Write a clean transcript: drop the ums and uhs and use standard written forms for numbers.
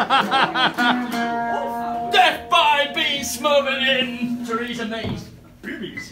Death by being smothered in Theresa May's boobies.